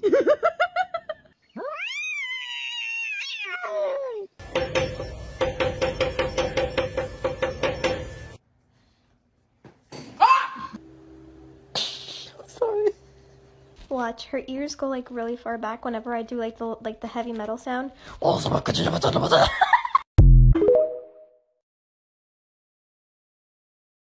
Sorry. Watch, her ears go like really far back whenever I do like the heavy metal sound.